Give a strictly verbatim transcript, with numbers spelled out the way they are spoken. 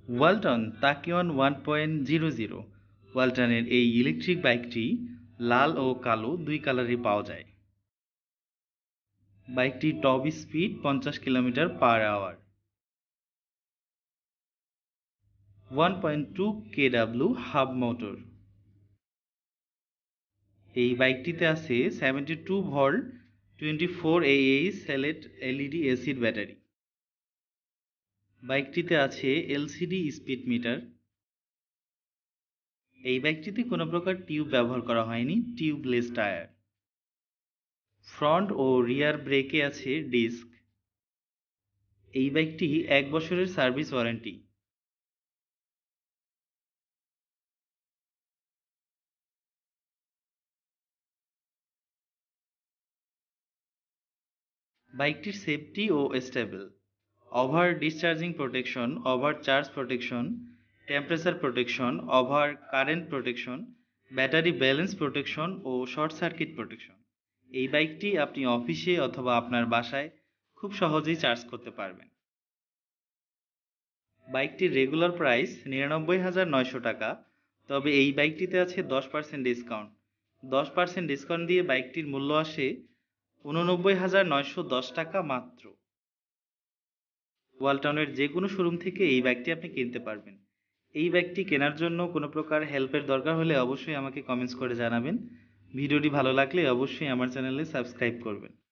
Walton Takyon one point zero zero ওয়ালটনের এই electric বাইকটি লাল ও কালো দুই কালারে পাওয়া যায়। বাইকটির টপ স্পিড পঞ্চাশ kilometre per hour, one point two কেডব্লিউ হাব মোটর। এই বাইকটিতে আছে seventy two volt twenty four H sealed LED acid battery. বাইকটিতে আছে এলসিডি স্পিড মিটার। এই বাইকটিতে কোনো প্রকার টিউব ব্যবহার করা হয়নি, টিউবলেস টায়ার। ফ্রন্ট ও রিয়ার ব্রেকে আছে ডিস্ক। এই বাইকটি এক বছরের সার্ভিস ওয়ারেন্টি। বাইকটির সেফটি ও stable, over discharging protection, over charge protection, temperature protection, over current protection, battery balance protection ও শর্ট সার্কিট প্রোটেকশন। এই বাইকটি আপনি অফিসে অথবা আপনার বাসায় খুব সহজেই চার্জ করতে পারবেন। বাইকটির রেগুলার প্রাইস নিরানব্বই হাজার নয়শো টাকা, তবে এই বাইকটিতে আছে দশ পার্সেন্ট ডিসকাউন্ট। দশ পার্সেন্ট ডিসকাউন্ট দিয়ে বাইকটির মূল্য আসে উননব্বই হাজার নয়শো দশ টাকা মাত্র। ওয়ালটনের যে কোনো শোরুম থেকে এই বাইকটি আপনি কিনতে পারবেন। এই বাইকটি কেনার জন্য কোনো প্রকার হেল্পের দরকার হলে অবশ্যই আমাকে কমেন্টস করে জানাবেন। ভিডিওটি ভালো লাগলে অবশ্যই আমার চ্যানেলে সাবস্ক্রাইব করবেন।